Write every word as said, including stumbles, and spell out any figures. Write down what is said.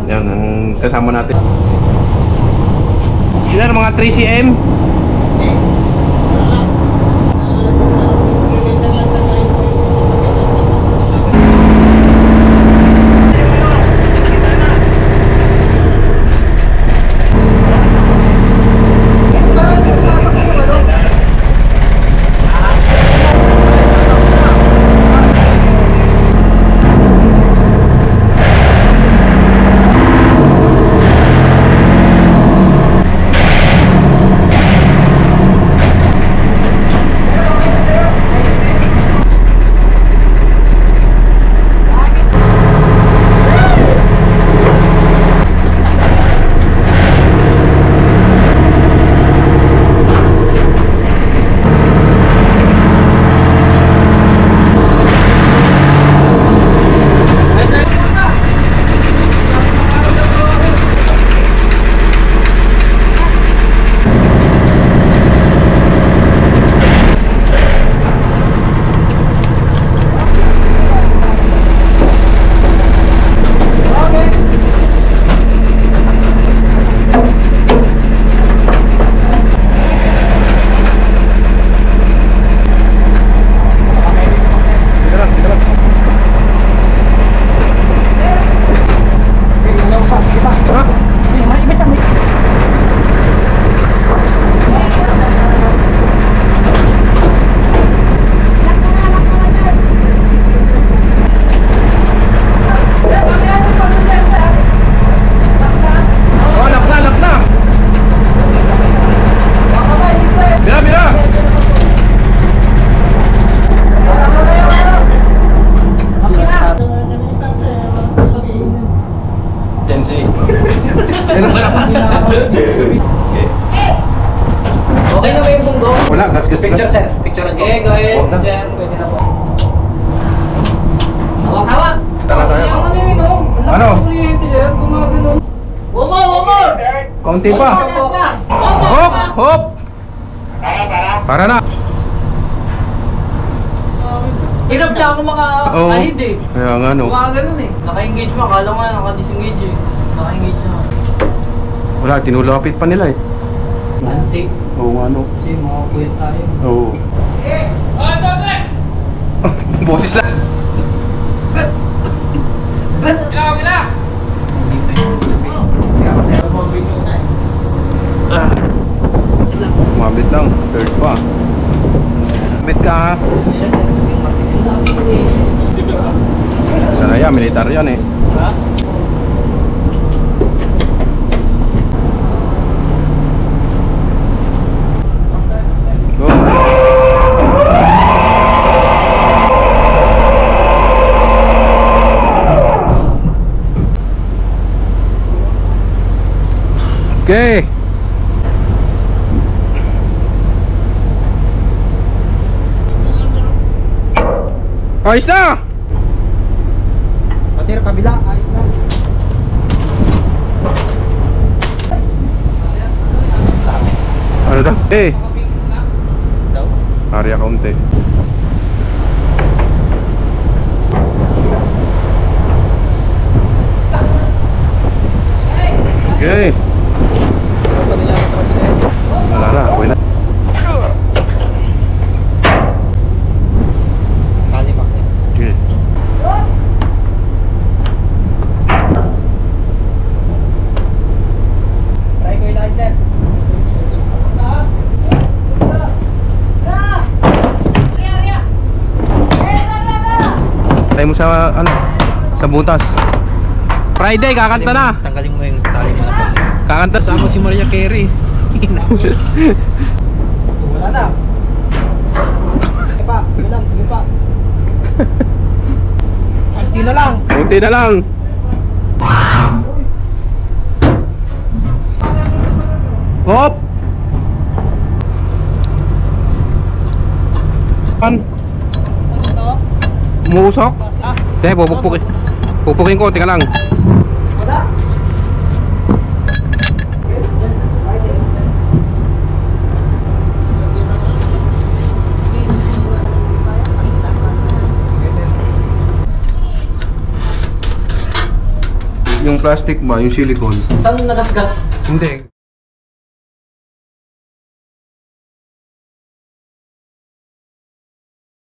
Yan ang kasama natin. Sila ng mga three C M. Okay na ba yung bunggo? Wala, gas-gas. Picture sir, picture ko. Okay, go ahead sir, pwede na po. Tawag-tawag! Tawag-tawag. Ano yun o? Ano? Kuryente sir, gumagano. Wumor, wumor! Kaunti pa. Hop, hop. Para na. Hirap na ako maka-ahid eh. Kaya nga no. Gumagano eh. Naka-engage mo, akala nga naka-disengage eh. Naka-engage na. Wala, tinulapit pa nila eh. Unsafe. Oo nga no. Kasi makakulit tayo. Oo. Eh! Oh, ito, ito! Boses lang. Kila, kila! Mabit lang, third pa. Mabit ka ha. Sana yan, militar yan eh. Ha? Go. Okay. Ayos na. Pati yung kabila, ayos na. Ano daw? Eh. Area kaunti. Okay. Wala na, okay na. Okay. Try ko yung license. Tayo mo sa ano? Sa butas. Friday kakanta na. Tanggalin mo yung tali mo na. Kakanta sa Kasama si Maria Carey. Wala na. Sige pa, sige lang, sige pa. Kunti na lang. Kunti na lang. Hop. Pan. Umusok. Sige, pupukpukin. Pupukin ko, tingnan lang. Wala. yung plastic ba, yung silicone. Saan nagasgas? Hindi.